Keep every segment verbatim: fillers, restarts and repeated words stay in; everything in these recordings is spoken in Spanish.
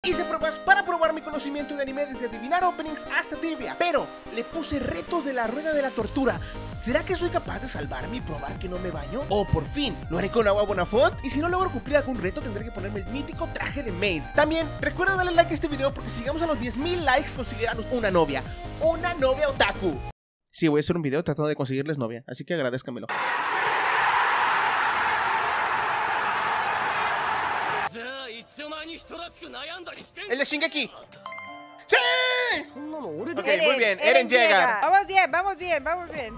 Hice pruebas para probar mi conocimiento de anime desde adivinar openings hasta trivia, pero le puse retos de la rueda de la tortura. ¿Será que soy capaz de salvarme y probar que no me baño? O por fin, lo haré con agua Bonafont, y si no logro cumplir algún reto tendré que ponerme el mítico traje de maid. También recuerda darle like a este video porque si llegamos a los diez mil likes conseguiremos una novia. Una novia otaku. Sí, voy a hacer un video tratando de conseguirles novia, así que agradezcamelo. El de Shingeki. ¡Sí! Ok, muy bien, Eren llega. Vamos bien, vamos bien, vamos bien.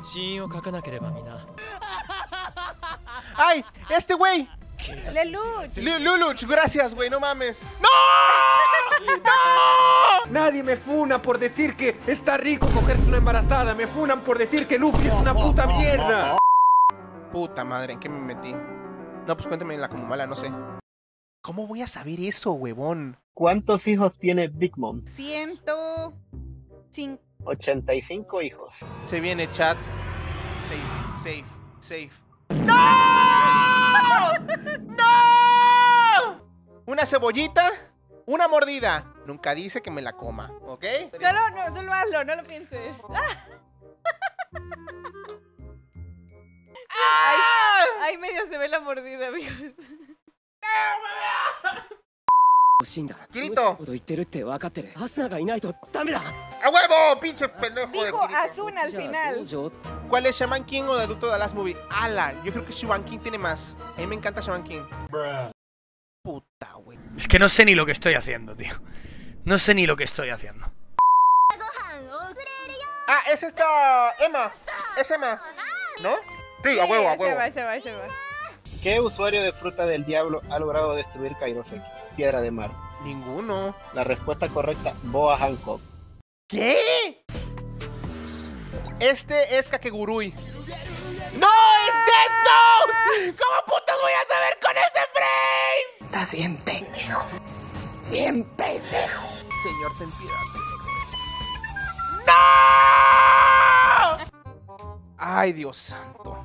¡Ay! ¡Este güey! Lelouch. Lelouch, gracias, güey, no mames. ¡No! ¡No! Nadie me funa por decir que está rico cogerse una embarazada. Me funan por decir que Luffy es una puta mierda. Puta madre, ¿en qué me metí? No, pues cuéntame la como mala, no sé. ¿Cómo voy a saber eso, huevón? ¿Cuántos hijos tiene Big Mom? Ciento cinco. ochenta y cinco hijos. Se viene, chat. Safe, safe, safe. ¡No! ¡No! Una cebollita, una mordida. Nunca dice que me la coma, ¿ok? Solo, no, solo hazlo, no lo pienses. ¡Ah! Ahí, ahí medio se ve la mordida, amigos. Kirito. ¡A huevo! ¡Pinche pendejo! Dijo Asuna al final. ¿Cuál es, Shaman King o Naruto The Last Movie? ¡Ala! Yo creo que Shaman King tiene más. A mí me encanta Shaman King. Puta, güey. Es que no sé ni lo que estoy haciendo, tío. No sé ni lo que estoy haciendo. Ah, es esta... Emma. Es Emma. ¿No? Sí, a huevo, a huevo. Se va, se va, se va. ¿Qué usuario de fruta del diablo ha logrado destruir Kairoseki? Piedra de mar. Ninguno. La respuesta correcta, Boa Hancock. ¿Qué? Este es Kakegurui. ¡No! ¡Es Death Note! ¿Cómo putas voy a saber con ese frame? Estás bien pendejo. Bien pendejo. Señor, ten piedad. ¡No! Ay, Dios santo.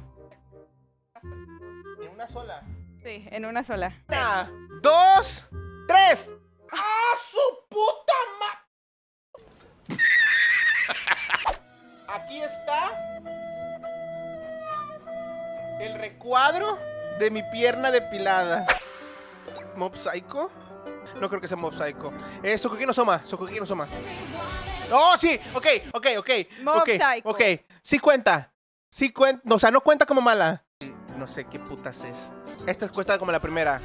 En una sola. Sí, en una sola. Una, dos, tres. ¡Ah, su puta ma... Aquí está el recuadro de mi pierna depilada. ¿Mob Psycho? No creo que sea Mob Psycho. Es Shokugeki no Soma. Shokugeki no Soma. ¡Oh, sí! Ok, ok, ok. Mob okay, Psycho. Ok, sí cuenta. Sí cuenta. O sea, no cuenta como mala. No sé qué putas es. Esta cuenta como la primera.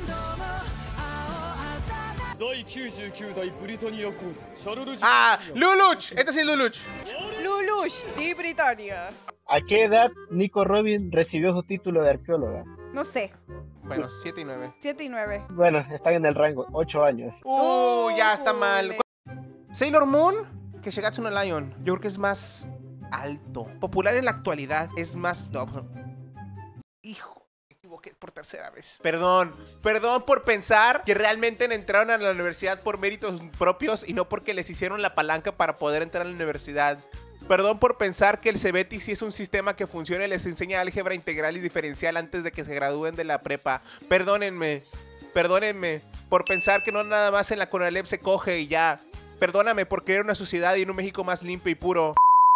Ah, Lelouch. Este sí es Lelouch. Lelouch, de Britannia. ¿A qué edad Nico Robin recibió su título de arqueóloga? No sé. Bueno, siete y nueve. siete y nueve. Bueno, están en el rango, ocho años. Uh, ya está Uy. mal. Sailor Moon, que Shigatsu no Lion. Yo creo que es más alto. Popular en la actualidad es más... No, hijo, me equivoqué por tercera vez. Perdón, perdón por pensar que realmente entraron a la universidad por méritos propios y no porque les hicieron la palanca para poder entrar a la universidad. Perdón por pensar que el CEBETI sí es un sistema que funciona y les enseña álgebra integral y diferencial antes de que se gradúen de la prepa. Perdónenme, perdónenme por pensar que no nada más en la CONALEP se coge y ya. Perdóname por querer una sociedad y en un México más limpio y puro.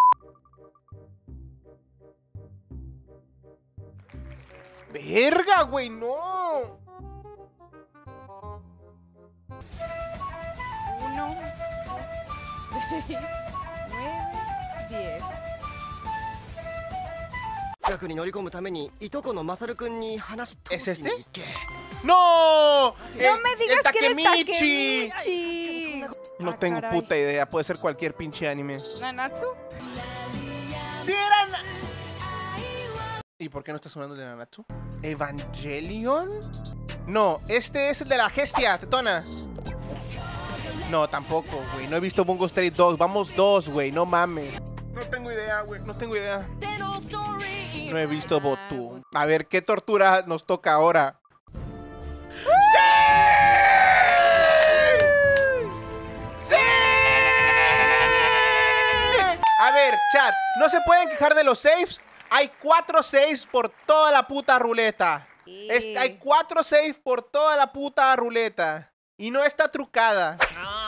¡Verga, güey! ¡No! Uno, seis, nueve, diez. ¿Es este? ¡No! No El- me digas el que era Takemichi. Takemichi. No Ah, tengo caray. puta idea. Puede ser cualquier pinche anime. ¿Nanatsu? ¡Sí eran! ¿Y por qué no está sonando el de Nanatsu? ¿Evangelion? No, este es el de la Gestia, tetona. No, tampoco, güey. No he visto Bungo Stray Dogs. Vamos dos, güey. No mames. No tengo idea, güey. No tengo idea. No he visto Botu. A ver, ¿qué tortura nos toca ahora? ¡Sí! ¡Sí! A ver, chat. No se pueden quejar de los saves. Hay cuatro saves por toda la puta ruleta. Es- hay cuatro saves por toda la puta ruleta. Y no está trucada.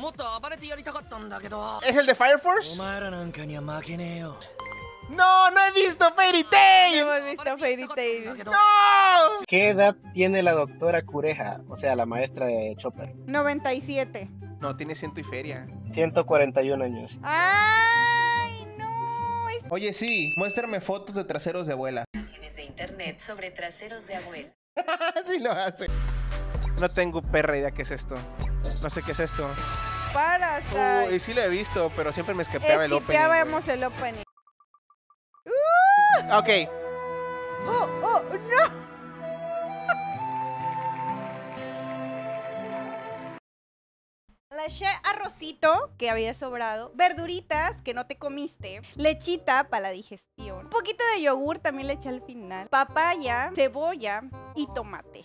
¿Es el de Fire Force? No, no he visto Fairy No Tail. hemos visto Fairy Tail. No. ¿Qué edad tiene la doctora Cureja? O sea, la maestra de Chopper. noventa y siete. No, tiene ciento y feria. ciento cuarenta y un años. ¡Ay, no! Es- Oye, sí, muéstrame fotos de traseros de abuela. Imágenes de internet sobre traseros de abuela. Sí lo hace. No tengo perra idea qué es esto. No sé qué es esto. Parasite. Uy, sí lo he visto, pero siempre me escapeaba el opening. Esquipeábamos el opening. güey. Ok. ¡Oh, oh, no! Le eché arrocito que había sobrado, verduritas que no te comiste, lechita para la digestión, un poquito de yogur también le eché al final, papaya, cebolla y tomate.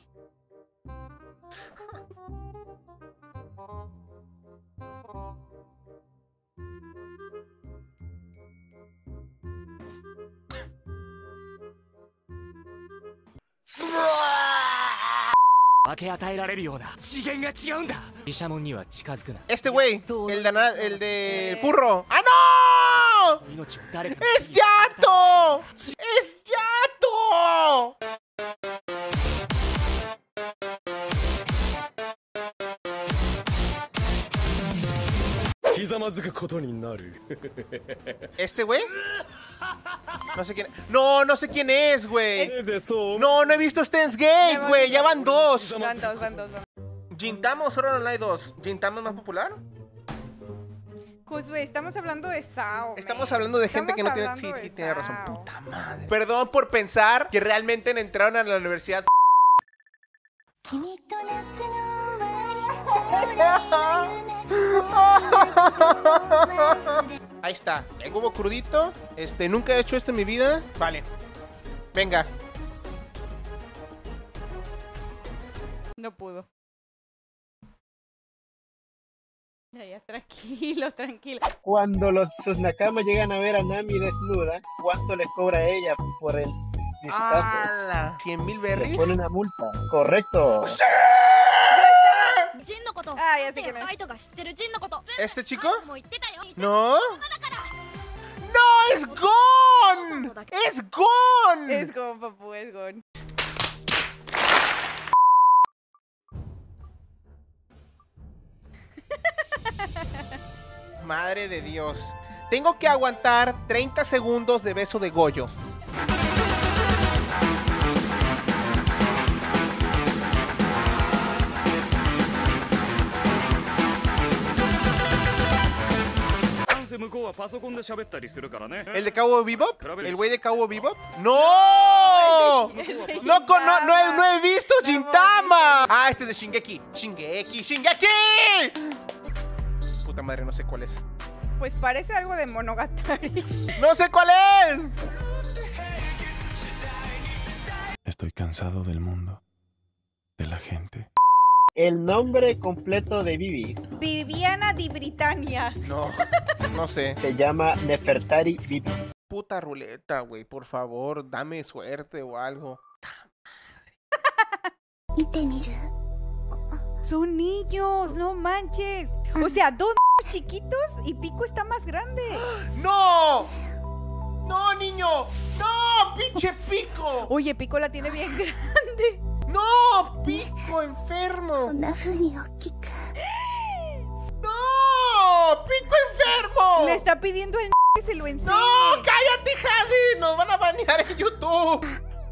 Este güey, el de, na- el de furro. ¡Ah, no! ¡Es Yato! ¡Es Yato! ¿Este güey? No sé quién. No, no sé quién es, güey. No, no he visto Steins Gate, güey. Ya van dos. Van dos, van dos, van. ¿Gintama o solo no hay dos? ¿Gintama es más popular? Josué, estamos hablando de Sao. Estamos man. hablando de gente que no tiene. Estamos Sí, hablando sí, de tiene razón. Sao. Puta madre. Perdón por pensar que realmente entraron a la universidad. Ahí está, el huevo crudito. Este, nunca he hecho esto en mi vida. Vale. Venga. No pudo. Ya, ya, tranquilo, tranquilo. Cuando los, sus nakamas llegan a ver a Nami desnuda, ¿cuánto les cobra ella por el visitante? ¡Hala! ¿cien mil Le berries? pone una multa. Correcto. Ah, ya sé quién es. ¿Este chico? ¿No? ¡No! ¡Es Gon! ¡Es Gon! Es Gon, papu, es Gon. Madre de Dios. Tengo que aguantar treinta segundos de beso de Goyo. ¿El de Cowboy Bebop? ¿El güey de Cowboy Bebop? ¡No! No, con- no, no, he, no he visto Gintama. Ah, este es de Shingeki. Shingeki, Shingeki. Puta madre, no sé cuál es. Pues parece algo de Monogatari. ¡No sé cuál es! Estoy cansado del mundo, de la gente. El nombre completo de Vivi Viviana di Britannia. No, no sé. se llama Nefertari Vivi. Puta ruleta, güey, por favor, dame suerte o algo. Son niños, no manches. O sea, dos chiquitos y Pico está más grande. ¡No! ¡No, niño! ¡No! ¡Pinche Pico! Oye, Pico la tiene bien grande. ¡No! ¡Pico enfermo! ¡No! ¡Pico enfermo! Le está pidiendo al que se lo enseñe. ¡No! ¡Cállate, Jade! ¡Nos van a banear en YouTube!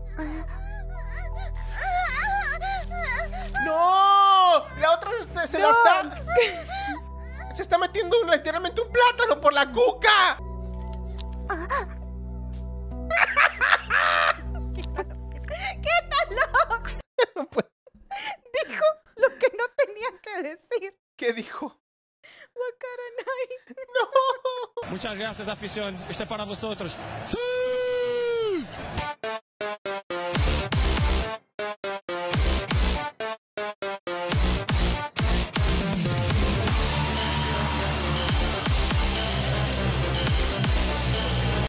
¡No! La otra se, se la está... Se está metiendo un- literalmente un plátano por la cuca. ¿Qué tal, Lox? Dijo lo que no tenía que decir. ¿Qué dijo? Wakaranai. ¡No! Muchas gracias, afición. Este es para vosotros. ¡Sí!